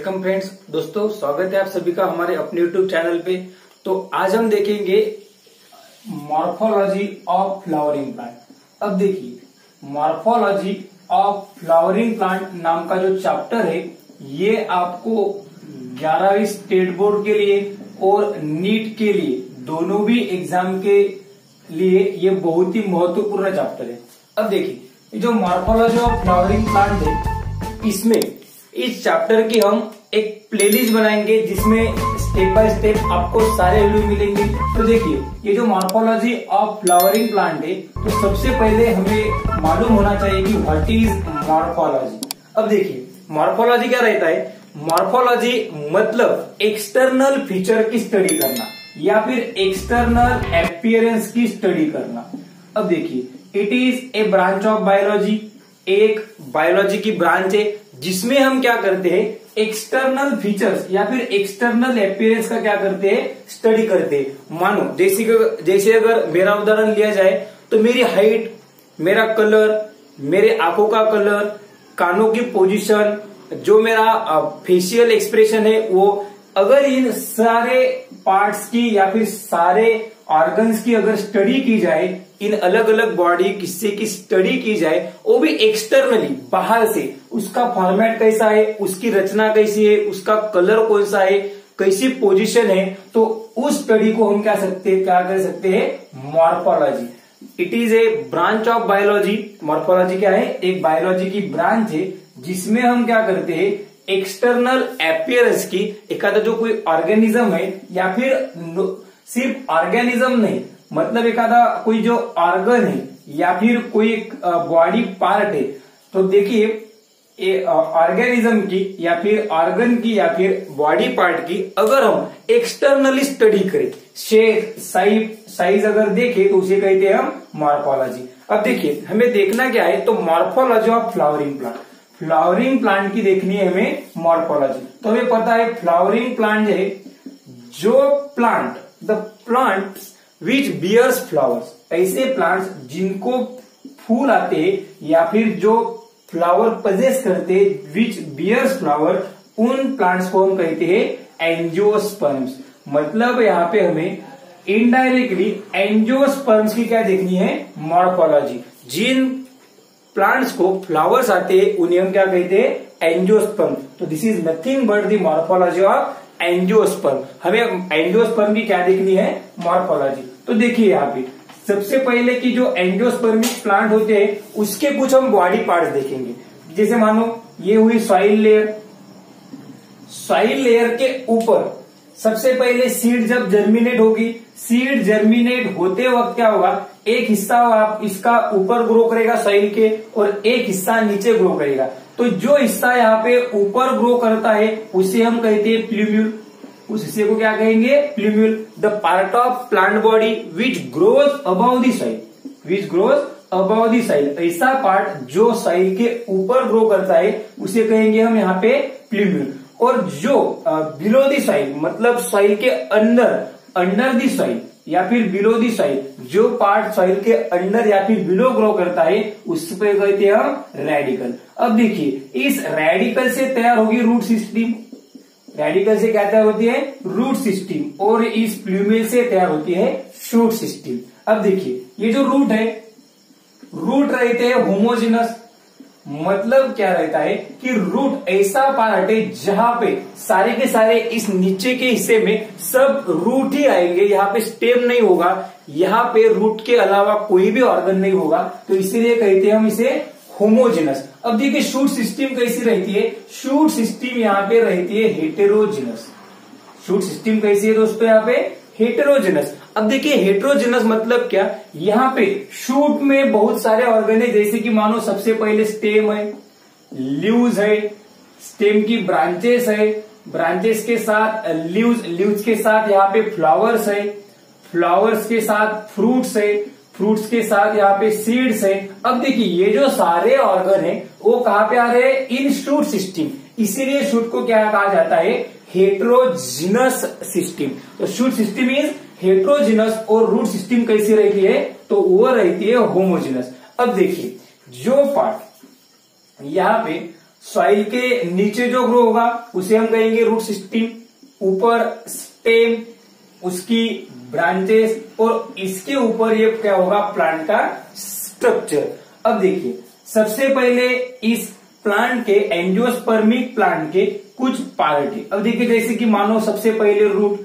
Welcome friends. दोस्तों स्वागत है आप सभी का हमारे अपने यूट्यूब चैनल पे। तो आज हम देखेंगे मॉर्फोलॉजी ऑफ फ्लावरिंग प्लांट। अब देखिए मॉर्फोलॉजी ऑफ फ्लावरिंग प्लांट नाम का जो चैप्टर है ये आपको 11वीं स्टेट बोर्ड के लिए और नीट के लिए दोनों भी एग्जाम के लिए ये बहुत ही महत्वपूर्ण चैप्टर है। अब देखिए ये जो मॉर्फोलॉजी ऑफ फ्लावरिंग प्लांट है इसमें इस चैप्टर की हम एक प्लेलिस्ट बनाएंगे जिसमें स्टेप बाय स्टेप आपको सारे वीडियो मिलेंगे। तो देखिए ये जो मॉर्फोलॉजी ऑफ फ्लावरिंग प्लांट है तो सबसे पहले हमें मालूम होना चाहिए कि व्हाट इज मॉर्फोलॉजी। अब देखिए मॉर्फोलॉजी क्या रहता है। मॉर्फोलॉजी मतलब एक्सटर्नल फीचर की स्टडी करना या फिर एक्सटर्नल अपीयरेंस की स्टडी करना। अब देखिए it is a branch of biology, एक बायोलॉजी की ब्रांच है जिसमें हम क्या करते हैं एक्सटर्नल फीचर्स या फिर एक्सटर्नल अपीयरेंस का क्या करते हैं स्टडी करते हैं। मानो जैसे अगर मेरा उदाहरण लिया जाए तो मेरी हाइट, मेरा कलर, मेरे आंखों का कलर, कानों की पोजीशन, जो मेरा फेशियल एक्सप्रेशन है वो अगर इन सारे पार्ट्स की या फिर सारे ऑर्गन्स की अगर स्टडी की जाए, इन अलग अलग बॉडी किस्से की स्टडी की जाए वो भी एक्सटर्नली बाहर से, उसका फॉर्मेट कैसा है, उसकी रचना कैसी है, उसका कलर कौन सा है, कैसी पोजीशन है, तो उस स्टडी को हम क्या कर सकते हैं morphology. It is a branch of biology. Morphology क्या है, एक बायोलॉजी की ब्रांच है जिसमें हम क्या करते हैं एक्सटर्नल अपीयरेंस की, एखादा जो कोई ऑर्गेनिज्म है या फिर सिर्फ ऑर्गेनिज्म नहीं मतलब एखादा कोई जो ऑर्गन है या फिर कोई एक बॉडी पार्ट है, तो देखिए ऑर्गेनिज्म की या फिर ऑर्गन की या फिर बॉडी पार्ट की अगर हम एक्सटर्नली स्टडी करें, शेप साइज अगर देखें तो उसे कहते हैं हम मॉर्फोलॉजी। अब देखिए हमें देखना क्या है, तो morphology of flowering plant, flowering plant की देखनी है हमें मॉर्फोलॉजी। तो हमें पता है फ्लावरिंग प्लांट है जो plant, the plant which bears flowers, ऐसे प्लांट्स जिनको फूल आते हैं या फिर जो फ्लावर पजेस करते हैं, विच बियर्स फ्लावर, उन प्लांट्स को हम कहते हैं एंजियोस्पर्म्स। मतलब यहाँ पे हमें इनडायरेक्टली एंजियोस्पर्म्स की क्या देखनी है मॉर्फोलॉजी। जिन प्लांट्स को फ्लावर्स आते हैं उन्हें हम क्या कहते हैं एंजियोस्पर्म। तो this is nothing but the morphology of angiosperm. हमें एंजियोस्पर्म की क्या देखनी है मॉर्फोलॉजी। तो देखिए यहाँ पे सबसे पहले की जो एंजियोस्पर्मिक प्लांट होते हैं उसके कुछ हम बॉडी पार्ट्स देखेंगे। जैसे मानो ये हुई सॉइल लेयर, सॉइल लेयर के ऊपर सबसे पहले सीड जब जर्मिनेट होगी, सीड जर्मिनेट होते वक्त क्या होगा, एक हिस्सा इसका ऊपर ग्रो करेगा सॉइल के और एक हिस्सा नीचे ग्रो करेगा। तो जो हिस्सा यहाँ पे ऊपर ग्रो करता है उसे हम कहते हैं प्ल्यूम्यूल। उस हिस्से को क्या कहेंगे plumule. The part of plant body which grows above the soil, which grows above the soil, ऐसा पार्ट जो सॉइल के ऊपर ग्रो करता है उसे कहेंगे हम यहाँ पे प्ल्यूम्यूल। और जो बिलो द सॉइल मतलब सॉइल के अंडर द सॉइल या फिर बिलो दी सॉइल, जो पार्ट सॉइल के अंडर या फिर बिलो ग्रो करता है उस पे कहते हैं हम रेडिकल। अब देखिए इस रेडिकल से तैयार होगी रूट सिस्टम, रेडिकल से क्या तैयार होती है रूट सिस्टम, और इस प्ल्यूमेल से तैयार होती है शूट सिस्टम। अब देखिए ये जो रूट है, रूट रहते हैं होमोजिनस। मतलब क्या रहता है कि रूट ऐसा पार्ट है जहां पे सारे के सारे इस नीचे के हिस्से में सब रूट ही आएंगे, यहाँ पे स्टेम नहीं होगा, यहाँ पे रूट के अलावा कोई भी ऑर्गन नहीं होगा, तो इसीलिए कहते हैं हम इसे होमोजिनस। अब देखिए शूट सिस्टम कैसी रहती है, शूट सिस्टम यहाँ पे रहती है हेटेरोजिनस। शूट सिस्टम कैसी है दोस्तों यहाँ पे हेटेरोजिनस। अब देखिए हेटेरोजिनस मतलब क्या, यहाँ पे शूट में बहुत सारे ऑर्गन है, जैसे कि मानो सबसे पहले स्टेम है, लीव्स है, स्टेम की ब्रांचेस है, ब्रांचेस के साथ लीव्स, लीव्स के साथ यहाँ पे फ्लावर्स है, फ्लावर्स के साथ फ्रूट्स है, फ्रूट्स के साथ यहाँ पे सीड्स है। अब देखिए ये जो सारे ऑर्गन है वो कहाँ पे आ रहे हैं इन शूट सिस्टम, इसीलिए शूट को क्या कहा जाता है हेटेरोजिनस सिस्टम। तो शूट सिस्टम इज हेटेरोजिनस और रूट सिस्टम कैसी रहती है, तो वो रहती है होमोजिनस। अब देखिए जो पार्ट यहाँ पे सॉइल के नीचे जो ग्रो होगा उसे हम कहेंगे रूट सिस्टम, ऊपर स्टेम, उसकी ब्रांचेस, और इसके ऊपर ये क्या होगा, प्लांट का स्ट्रक्चर। अब देखिए सबसे पहले इस प्लांट के एंजियोस्पर्मिक प्लांट के कुछ पार्ट है। अब देखिए जैसे कि मानो सबसे पहले रूट,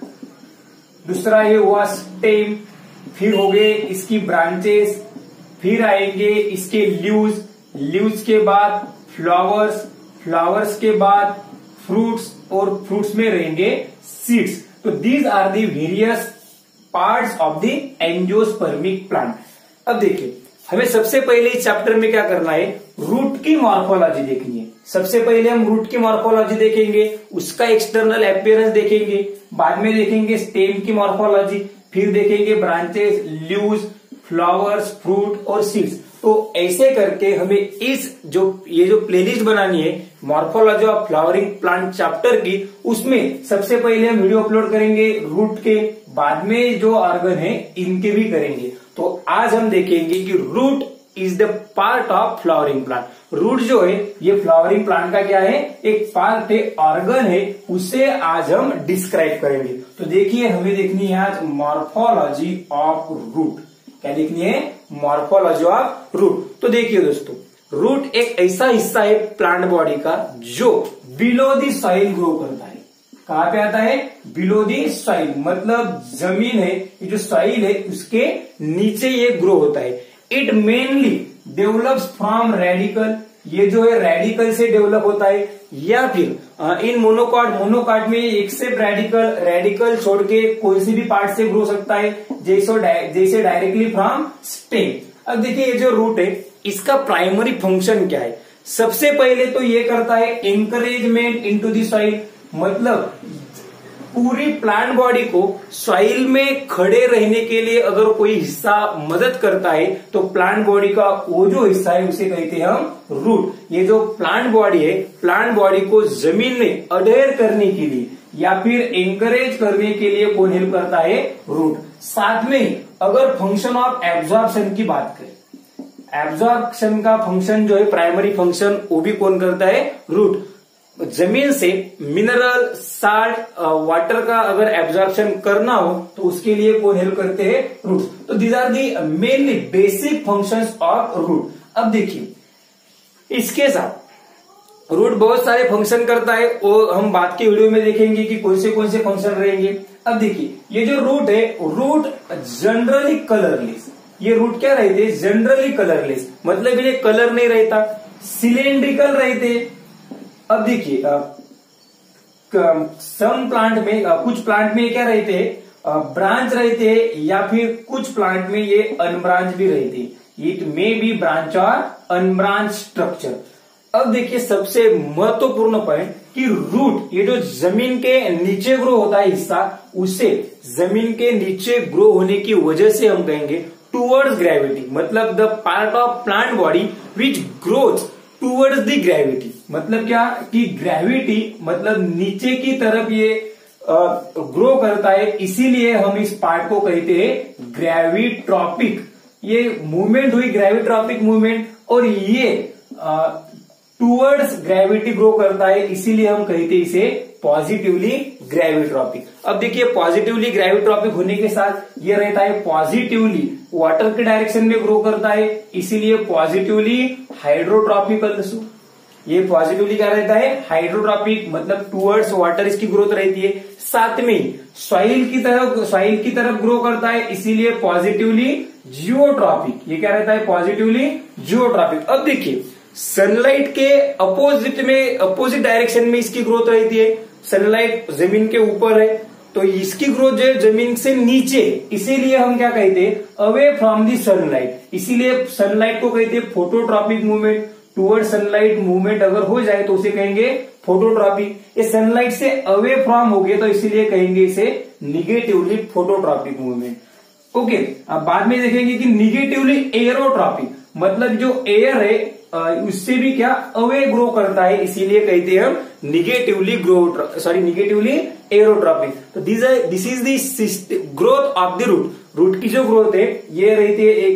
दूसरा ये हुआ स्टेम, फिर हो गए इसकी ब्रांचेस, फिर आएंगे इसके लीव्स, लीव्स के बाद फ्लावर्स, फ्लावर्स के बाद फ्रूट्स, और फ्रूट्स में रहेंगे सीड्स। तो these are the various parts of the angiospermic plant. अब देखिए हमें सबसे पहले इस चैप्टर में क्या करना है, रूट की मॉर्फोलॉजी देखनी है। सबसे पहले हम रूट की मॉर्फोलॉजी देखेंगे, उसका एक्सटर्नल अपीयरेंस देखेंगे, बाद में देखेंगे स्टेम की मॉर्फोलॉजी, फिर देखेंगे ब्रांचेस, लीव्स, फ्लावर्स, फ्रूट और सीड्स। तो ऐसे करके हमें ये जो प्लेलिस्ट बनानी है morphology of flowering plant chapter की, उसमें सबसे पहले हम वीडियो अपलोड करेंगे रूट के, बाद में जो ऑर्गन है इनके भी करेंगे। तो आज हम देखेंगे कि root is the part of flowering plant. Root जो है ये फ्लावरिंग प्लांट का क्या है, एक पार्ट है, ऑर्गन है, उसे आज हम डिस्क्राइब करेंगे। तो देखिए हमें देखनी है आज मॉर्फोलॉजी ऑफ रूट। क्या देखनी है, मॉर्फोलॉजी ऑफ रूट। तो देखिए दोस्तों, रूट एक ऐसा हिस्सा है प्लांट बॉडी का जो बिलो द सॉइल ग्रो करता है। कहां पे आता है, बिलो द सॉइल, मतलब जमीन है, ये जो सॉइल है उसके नीचे ये ग्रो होता है। It mainly develops from radicle, ये जो है रेडिकल से डेवलप होता है, या फिर इन मोनोकॉट में एक से रेडिकल छोड़ के कोई सी भी पार्ट से ग्रो सकता है, जैसे डायरेक्टली फ्रॉम स्टेम। अब देखिए ये जो रूट है इसका प्राइमरी फंक्शन क्या है, सबसे पहले तो ये करता है एनकरेजमेंट इनटू द सॉइल, मतलब पूरी प्लांट बॉडी को सॉइल में खड़े रहने के लिए अगर कोई हिस्सा मदद करता है तो प्लांट बॉडी का वो जो हिस्सा है उसे कहते हैं हम रूट। ये जो प्लांट बॉडी है, प्लांट बॉडी को जमीन में अडेयर करने के लिए या फिर एंकरेज करने के लिए कौन हेल्प करता है, रूट। साथ में ही अगर फंक्शन ऑफ एब्जॉर्प्शन की बात करें, एब्जॉर्प्शन का फंक्शन जो है प्राइमरी फंक्शन, वो भी कौन करता है, रूट। जमीन से मिनरल, साल्ट, वाटर का अगर एब्जॉर्प्शन करना हो तो उसके लिए कौन हेल्प करते हैं, रूट। तो these are the mainly basic functions of root. अब देखिए इसके साथ रूट बहुत सारे फंक्शन करता है, वो हम बाद के वीडियो में देखेंगे कि कौन से फंक्शन रहेंगे। अब देखिए ये जो रूट है, रूट जनरली कलरलेस। ये रूट क्या रहते हैं, जनरली कलरलेस, मतलब ये कलर नहीं रहता, सिलेंड्रिकल रहते। अब देखिए सम प्लांट में, कुछ प्लांट में क्या रहते हैं, ब्रांच रहते हैं, या फिर कुछ प्लांट में ये अनब्रांच भी रहते हैं। इट मे बी ब्रांच और अनब्रांच स्ट्रक्चर। अब देखिए सबसे महत्वपूर्ण पॉइंट कि रूट, ये जो जमीन के नीचे ग्रो होता है हिस्सा, उसे जमीन के नीचे ग्रो होने की वजह से हम कहेंगे टूवर्ड्स ग्रेविटी, मतलब the part of plant body which growth towards the gravity. मतलब क्या कि ग्रेविटी मतलब नीचे की तरफ ये ग्रो करता है, इसीलिए हम इस पार्ट को कहते हैं ग्रेविट्रॉपिक। ये मूवमेंट हुई ग्रेविट्रॉपिक मूवमेंट, और ये टूवर्ड्स ग्रेविटी ग्रो करता है, इसीलिए हम कहते हैं इसे पॉजिटिवली ग्रेविट्रॉपिक। अब देखिए पॉजिटिवली ग्रेविट्रॉपिक होने के साथ ये रहता है पॉजिटिवली वाटर के डायरेक्शन में ग्रो करता है, इसीलिए पॉजिटिवली हाइड्रोट्रॉपिक। ये पॉजिटिवली क्या रहता है, हाइड्रोट्रॉपिक, मतलब टूवर्ड्स वाटर इसकी ग्रोथ रहती है। साथ में सॉइल की तरफ ग्रो करता है, इसीलिए पॉजिटिवली जियोट्रॉपिक। ये क्या रहता है, पॉजिटिवली जियोट्रॉपिक। अब देखिए सनलाइट के अपोजिट डायरेक्शन में इसकी ग्रोथ रहती है। सनलाइट जमीन के ऊपर है तो इसकी ग्रोथ जो है जमीन से नीचे, इसीलिए हम क्या कहते हैं, अवे फ्रॉम दी सनलाइट। इसीलिए सनलाइट को कहते हैं phototropic movement. Toward sunlight movement अगर हो जाए तो उसे कहेंगे फोटोट्रॉपिक। ये सनलाइट से अवे फ्रॉम हो गए तो इसीलिए कहेंगे इसे निगेटिवली फोटोट्रॉपिक मूवमेंट। ओके, अब बाद में देखेंगे कि निगेटिवली एरोट्रॉपिक, मतलब जो एयर है उससे भी क्या अवे ग्रो करता है, इसीलिए कहते हैं हम निगेटिवली एरोट्रॉपिक। तो this is the growth of the root. Root की जो ग्रोथ है ये रहती है एक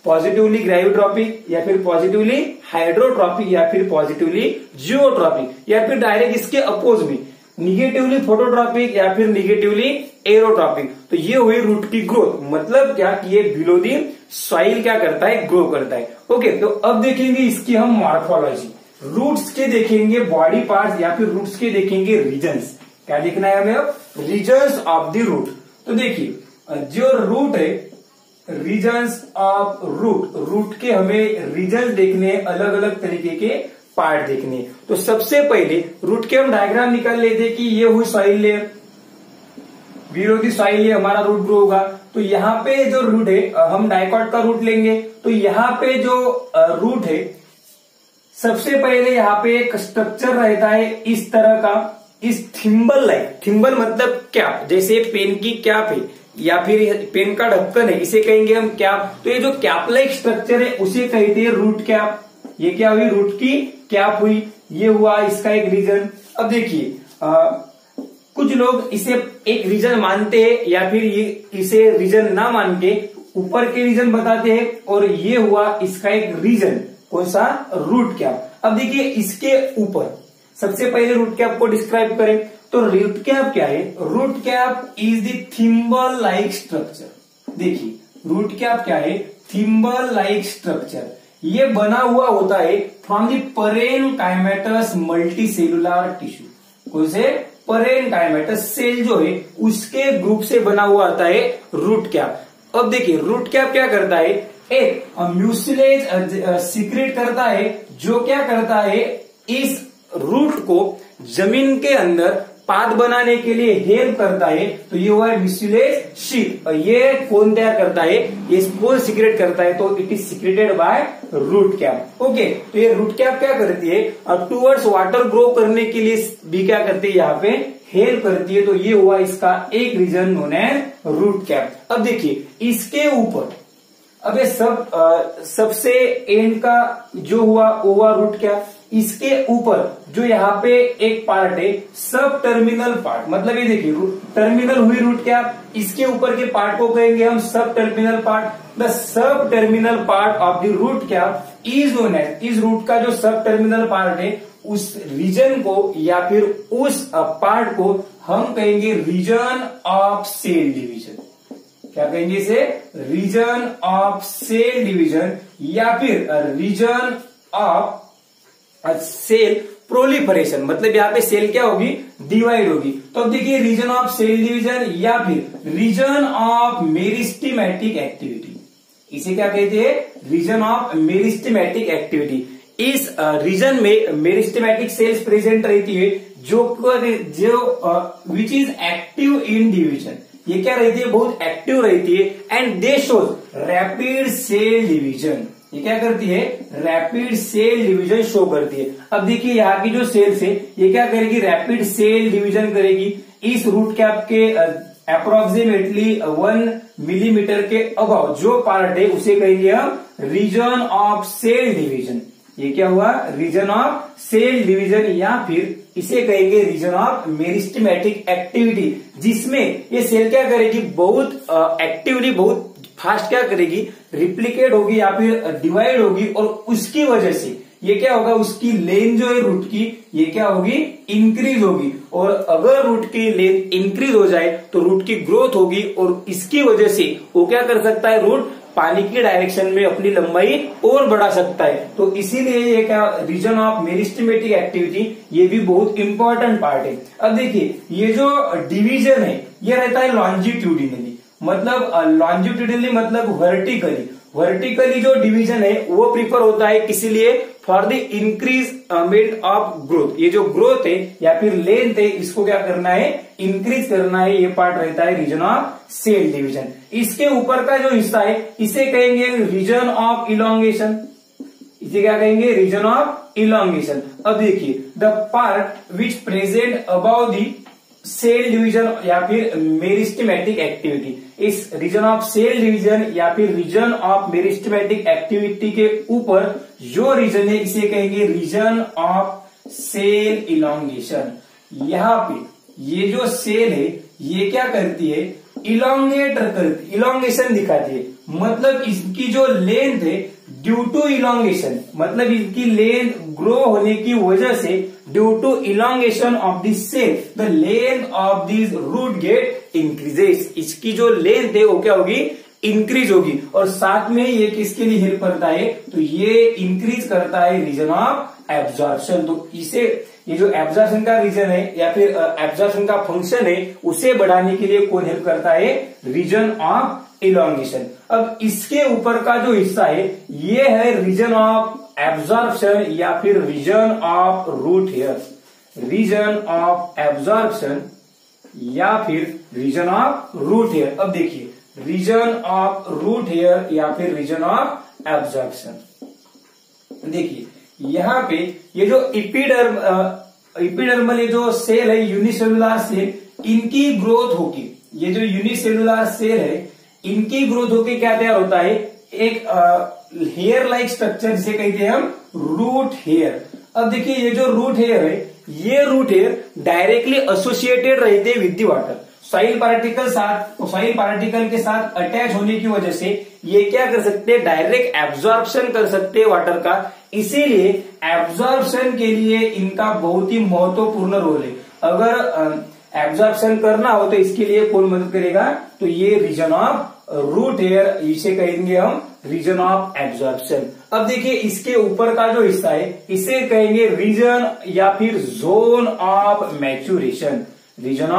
पॉजिटिवली ग्रेविट्रॉपिक या फिर पॉजिटिवली हाइड्रोट्रॉपिक या फिर पॉजिटिवली जियोट्रॉपिक या फिर डायरेक्ट इसके अपोज में निगेटिवली फोटोट्रॉपिक या फिर निगेटिवली एरोट्रॉपिक। तो ये हुई रूट की ग्रोथ। मतलब क्या कि ये बिलो दी सॉइल क्या करता है, ग्रो करता है। ओके, तो अब देखेंगे इसकी हम मॉर्फोलॉजी। रूट्स के देखेंगे बॉडी पार्ट्स या फिर रूट्स के देखेंगे रीजन्स। क्या देखना है हमें अब, रीजन्स ऑफ द रूट। तो देखिए जो रूट है, रीजन्स ऑफ रूट, रूट के हमें रीजन्स देखने, अलग अलग तरीके के पार्ट देखने। तो सबसे पहले रूट के हम डायग्राम निकाल लेते कि ये हुई सॉइल लेयर, विरोधी सॉइल लेयर हमारा रूट ग्रो होगा। तो यहाँ पे जो रूट है, हम डाइकॉट का रूट लेंगे। तो यहाँ पे जो रूट है, सबसे पहले यहाँ पे एक स्ट्रक्चर रहता है इस तरह का, इस थिम्बल लाइक। थिम्बल मतलब कैप, जैसे पेन की कैप है या फिर पेन का ढक्कन है, इसे कहेंगे हम कैप। तो ये जो कैप लाइक स्ट्रक्चर है उसे कहते हैं रूट कैप। ये क्या हुई, रूट की कैप हुई। ये हुआ इसका एक रीजन। अब देखिए कुछ लोग इसे एक रीजन मानते हैं या फिर ये इसे रीजन ना मान के ऊपर के रीजन बताते हैं। और ये हुआ इसका एक रीजन, कौन सा, रूट कैप। अब देखिए इसके ऊपर सबसे पहले रूट कैप को डिस्क्राइब करें। तो रूट कैप क्या है, root cap is the thimble like structure. देखिए रूट कैप क्या है, थिम्बल लाइक स्ट्रक्चर। ये बना हुआ होता है from the parenchymatous multicellular tissue. कौन से, परेनकाइमेटस सेल जो है उसके ग्रुप से बना हुआ आता है रूट कैप। अब देखिए रूट कैप क्या करता है, एक म्यूसिलेज सीक्रेट करता है, जो क्या करता है, इस रूट को जमीन के अंदर पाथ बनाने के लिए हेल्प करता है। तो ये हुआ म्यूसिलेज शीट। और ये कौन तैयार करता है, ये कौन सीक्रेट करता है, तो it is secreted by root cap. Okay, तो ये रूट कैप क्या करती है, टूवर्ड्स वाटर ग्रो करने के लिए भी क्या करती है, यहाँ पे हेल्प करती है। तो ये हुआ इसका एक region known as root cap. अब देखिए इसके ऊपर, अब ये सबसे एंड का जो हुआ वो हुआ रूट कैप। इसके ऊपर जो यहाँ पे एक पार्ट है, सब टर्मिनल पार्ट, मतलब ये देखिए टर्मिनल हुई रूट कैप, इसके ऊपर के पार्ट को कहेंगे हम sub terminal part. The sub terminal part of the root cap is known as, इस रूट का जो सब टर्मिनल पार्ट है उस रीजन को या फिर उस पार्ट को हम कहेंगे रीजन ऑफ सेल डिवीजन। क्या कहेंगे इसे, रीजन ऑफ सेल डिवीजन या फिर रीजन ऑफ सेल प्रोलिफरेशन। मतलब यहाँ पे सेल क्या होगी, डिवाइड होगी। तो अब देखिए रीजन ऑफ सेल डिवीजन या फिर रीजन ऑफ मेरिस्टेमेटिक एक्टिविटी, इसे क्या कहते हैं, रीजन ऑफ मेरिस्टेमेटिक एक्टिविटी। इस रीजन में मेरिस्टेमेटिक सेल्स प्रेजेंट रहती है जो which is active in division. ये क्या रहती है, बहुत एक्टिव रहती है। And they shows rapid cell division. ये क्या करती है, रैपिड सेल डिवीजन शो करती है। अब देखिए यहाँ की जो सेल्स है ये क्या करेगी, रैपिड सेल डिवीजन करेगी। इस रूट कैप के अप्रोक्सीमेटली 1 मिलीमीटर के अबाव जो पार्ट है उसे कहेंगे हम रीजन ऑफ सेल डिवीजन। ये क्या हुआ, रीजन ऑफ सेल डिवीजन या फिर इसे कहेंगे रीजन ऑफ मेरिस्टेमेटिक एक्टिविटी, जिसमें ये सेल क्या करेगी, बहुत एक्टिवली, बहुत फास्ट क्या करेगी, रिप्लिकेट होगी या फिर डिवाइड होगी। और उसकी वजह से ये क्या होगा, उसकी लेंथ जो है रूट की, ये क्या होगी, इंक्रीज होगी। और अगर रूट की लेंथ इंक्रीज हो जाए तो रूट की ग्रोथ होगी और इसकी वजह से वो क्या कर सकता है, रूट पानी की डायरेक्शन में अपनी लंबाई और बढ़ा सकता है। तो इसीलिए ये क्या, रीजन ऑफ मेरिस्टेमेटिक एक्टिविटी, ये भी बहुत इंपॉर्टेंट पार्ट है। अब देखिए ये जो डिवीजन है ये रहता है लॉन्जिट्यूडिनली, मतलब लॉन्जिट्यूडिनली मतलब वर्टिकली जो डिवीजन है वो प्रीफर होता है, किसी लिए, for the increasement of growth. ये जो ग्रोथ है या फिर लेंथ है इसको क्या करना है, इंक्रीज करना है। ये पार्ट रहता है रीजन ऑफ सेल डिवीजन। इसके ऊपर का जो हिस्सा है इसे कहेंगे रीजन ऑफ इलोंगेशन। इसे क्या कहेंगे, रीजन ऑफ इलोंगेशन। अब देखिए the part which present above the cell division या फिर मेरिस्टेमेटिक एक्टिविटी, इस रीजन ऑफ सेल डिवीजन या फिर रीजन ऑफ मेरिस्टेमेटिक एक्टिविटी के ऊपर जो रीजन है इसे कहेंगे रीजन ऑफ सेल इलोंगेशन। यहाँ पे ये जो सेल है ये क्या करती है, इलोंगेट करती, इलोंगेशन दिखाती है, मतलब इसकी जो लेंथ है ड्यू टू इलोंगेशन, मतलब इसकी लेंथ ग्रो होने की वजह से due to elongation of this cell the length of this root get increases, इसकी जो लेंथ है वो क्या होगी, इंक्रीज होगी। और साथ में ये किसके लिए हेल्प करता है, तो ये इंक्रीज करता है रीजन ऑफ एब्जॉर्प्शन। तो इसे ये जो एब्जॉर्प्शन का रीजन है या फिर एब्जॉर्प्शन का फंक्शन है उसे बढ़ाने के लिए कौन हेल्प करता है, रीजन ऑफ इलोंगेशन। अब इसके ऊपर का जो हिस्सा है ये है रीजन ऑफ एब्जॉर्प्शन या फिर region of root hair, region of absorption या फिर रीजन ऑफ रूट हेयर। अब देखिए रीजन ऑफ रूट हेयर या फिर रीजन ऑफ एब्जॉर्प्शन, देखिए यहाँ पे ये जो इपिडर्मल ये जो सेल है यूनिसेलुलर सेल, इनकी ग्रोथ होगी, ये जो यूनिसेलुलर सेल है इनकी ग्रोथ होके क्या तैयार होता है, एक हेयर लाइक स्ट्रक्चर जिसे कहते हैं हम रूट हेयर। अब देखिए ये जो रूट हेयर है, ये रूट हेयर डायरेक्टली एसोसिएटेड रहते हैं with the water, soil particle के साथ अटैच होने की वजह से ये क्या कर सकते हैं, डायरेक्ट एब्जॉर्प्शन कर सकते हैं वाटर का, इसीलिए एब्जॉर्प्शन के लिए इनका बहुत ही महत्वपूर्ण रोल है। अगर एब्जॉर्प्शन करना हो तो इसके लिए कौन मदद करेगा, तो ये रीजन ऑफ रूट हेयर, इसे कहेंगे हम रीजन ऑफ एब्जॉर्प्शन। अब देखिए इसके ऊपर का जो हिस्सा है इसे कहेंगे रीजन या फिर zone of maturation, region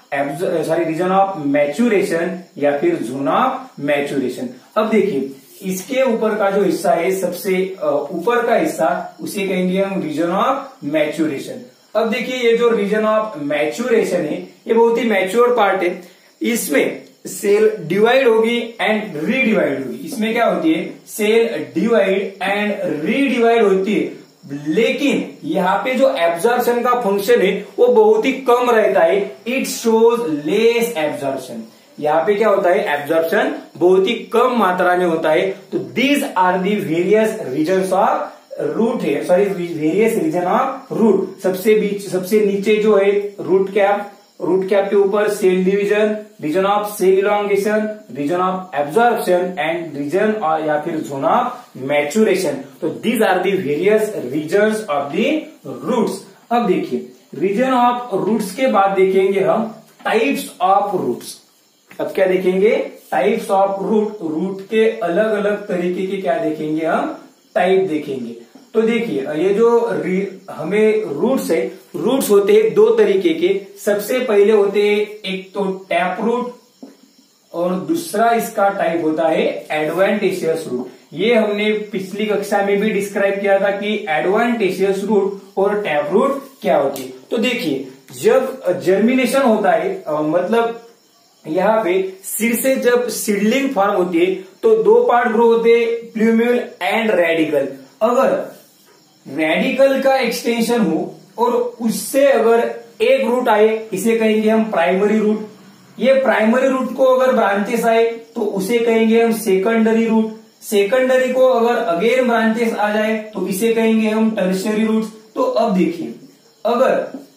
of maturation या फिर जोन ऑफ मैच्यूरेशन। अब देखिए इसके ऊपर का जो हिस्सा है, सबसे ऊपर का हिस्सा, उसे कहेंगे हम रीजन ऑफ मैच्यूरेशन। अब देखिए ये जो रीजन ऑफ मैच्यूरेशन है ये बहुत ही मैच्योर पार्ट है, इसमें सेल डिवाइड होगी एंड रीडिवाइड होगी। इसमें क्या होती है, सेल डिवाइड एंड रीडिवाइड होती है, लेकिन यहाँ पे जो एब्जॉर्प्शन का फंक्शन है वो बहुत ही कम रहता है, इट शोज लेस एब्जॉर्प्शन। यहाँ पे क्या होता है, एब्जॉर्प्शन बहुत ही कम मात्रा में होता है। तो these are the various regions of root है, sorry various region of root. सबसे नीचे जो है रूट कैप के ऊपर cell division, region of cell elongation, region of absorption and region या फिर जोन ऑफ मैच्यूरेशन। तो these are the various regions of the roots. अब देखिए रीजन ऑफ रूट्स के बाद देखेंगे हम टाइप्स ऑफ रूट्स। अब क्या देखेंगे, टाइप्स ऑफ रूट के अलग अलग तरीके के क्या देखेंगे हम, टाइप देखेंगे। तो देखिए ये जो हमें रूट्स है, रूट्स होते हैं दो तरीके के। सबसे पहले होते हैं एक तो टैप रूट और दूसरा इसका टाइप होता है एडवेंटिशियस रूट। ये हमने पिछली कक्षा में भी डिस्क्राइब किया था कि एडवेंटिशियस रूट और टैप रूट क्या होती है। तो देखिए जब जर्मिनेशन होता है, मतलब यहाँ पे सीड से जब सीडलिंग फॉर्म होती है तो दो पार्ट ग्रो होते हैं, प्लूम्यूल एंड रेडिकल। अगर रेडिकल का एक्सटेंशन हो और उससे अगर एक रूट आए, इसे कहेंगे हम प्राइमरी रूट। ये प्राइमरी रूट को अगर ब्रांचेस आए तो उसे कहेंगे हम सेकेंडरी रूट। सेकेंडरी को अगर अगेन ब्रांचेस आ जाए तो इसे कहेंगे हम टर्शियरी रूट। तो अब देखिए अगर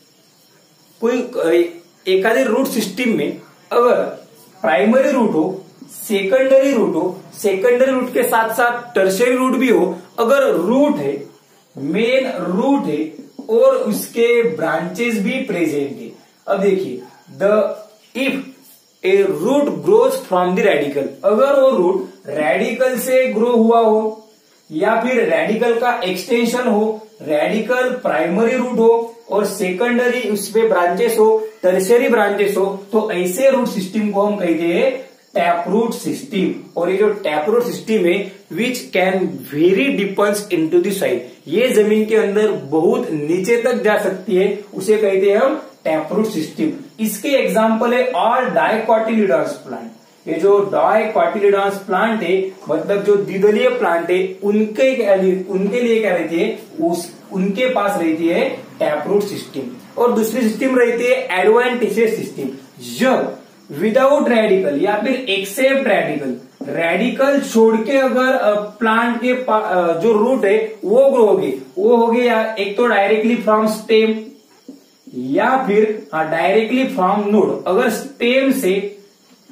कोई एकाधिक रूट सिस्टम में अगर प्राइमरी रूट हो, सेकेंडरी रूट हो, सेकेंडरी रूट के साथ साथ टर्शियरी रूट भी हो, अगर रूट है, मेन रूट है और उसके ब्रांचेस भी प्रेजेंट है। अब देखिए if a root grows from the radicle, अगर वो रूट रेडिकल से ग्रो हुआ हो या फिर रेडिकल का एक्सटेंशन हो, रेडिकल प्राइमरी रूट हो और सेकेंडरी उसमें ब्रांचेस हो, टर्शियरी ब्रांचेस हो, तो ऐसे रूट सिस्टम को हम कहते हैं टैप रूट सिस्टम। और ये जो टैप रूट सिस्टम है which can very deepens into the soil, ये जमीन के अंदर बहुत नीचे तक जा सकती है, उसे कहते हैं हम टैप रूट सिस्टम। इसके एग्जांपल है ऑल डाइकोटिलिडॉन्स प्लांट। ये जो डाइकोटिलिडॉन्स प्लांट है, मतलब जो द्विदलीय प्लांट है, उनके लिए क्या रहती है, उनके पास रहती है टैप रूट सिस्टम। और दूसरी सिस्टम रहती है एडवेंटिशियस सिस्टम। जब विदाउट रेडिकल या फिर एक्सेप्ट रेडिकल छोड़ के अगर प्लांट के जो रूट है वो ग्रो होगी, वो होगी या एक तो डायरेक्टली फ्रॉम स्टेम या फिर डायरेक्टली फ्रॉम नोड। अगर स्टेम से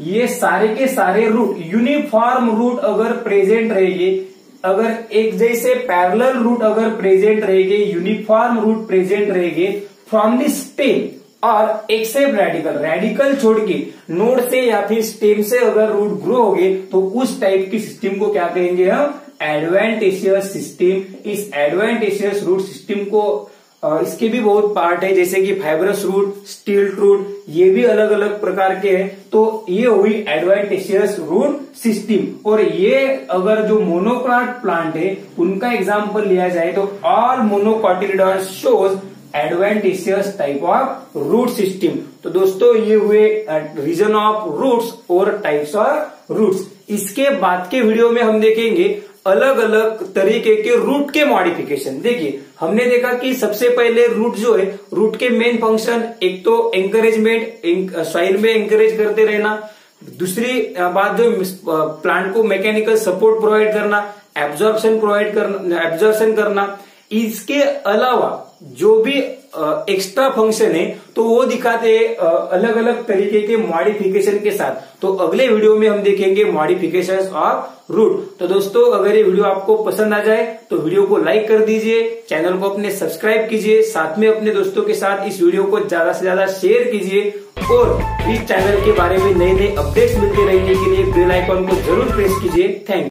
ये सारे के सारे रूट यूनिफॉर्म रूट अगर प्रेजेंट रहेंगे, अगर एक जैसे पैरेलल रूट अगर प्रेजेंट रहेंगे, यूनिफॉर्म रूट प्रेजेंट रहेंगे फ्रॉम द स्टेम और एक्सेप्ट रेडिकल, रेडिकल छोड़ के नोड से या फिर स्टेम से अगर रूट ग्रो हो गए तो उस टाइप की सिस्टम को क्या कहेंगे हम, एडवेंटिशियस सिस्टम। इस एडवेंटिशियस रूट सिस्टम को इसके भी बहुत पार्ट है, जैसे कि फाइब्रस रूट, स्टील्ट रूट, ये भी अलग अलग प्रकार के हैं। तो ये हुई एडवेंटिशियस रूट सिस्टम। और ये अगर जो मोनोकॉट प्लांट है उनका एग्जांपल लिया जाए तो all monocotyledons shows adventitious type of root system. तो दोस्तों ये हुए रीजन ऑफ रूट्स और टाइप्स ऑफ रूट्स। इसके बाद के वीडियो में हम देखेंगे अलग अलग तरीके के रूट के मॉडिफिकेशन। देखिए हमने देखा कि सबसे पहले रूट जो है, रूट के मेन फंक्शन एक तो एंकरेजमेंट, सॉइल में एंकरेज करते रहना, दूसरी बात जो प्लांट को मैकेनिकल सपोर्ट प्रोवाइड करना, एब्जॉर्प्शन करना। इसके अलावा जो भी एक्स्ट्रा फंक्शन है तो वो दिखाते हैं अलग अलग तरीके के मॉडिफिकेशन के साथ। तो अगले वीडियो में हम देखेंगे मॉडिफिकेशंस ऑफ रूट। तो दोस्तों अगर ये वीडियो आपको पसंद आ जाए तो वीडियो को लाइक कर दीजिए, चैनल को अपने सब्सक्राइब कीजिए, साथ में अपने दोस्तों के साथ इस वीडियो को ज्यादा से ज्यादा शेयर कीजिए और इस चैनल के बारे में नए नए अपडेट्स मिलते रहने के लिए बेल आइकॉन को जरूर प्रेस कीजिए। Thank you.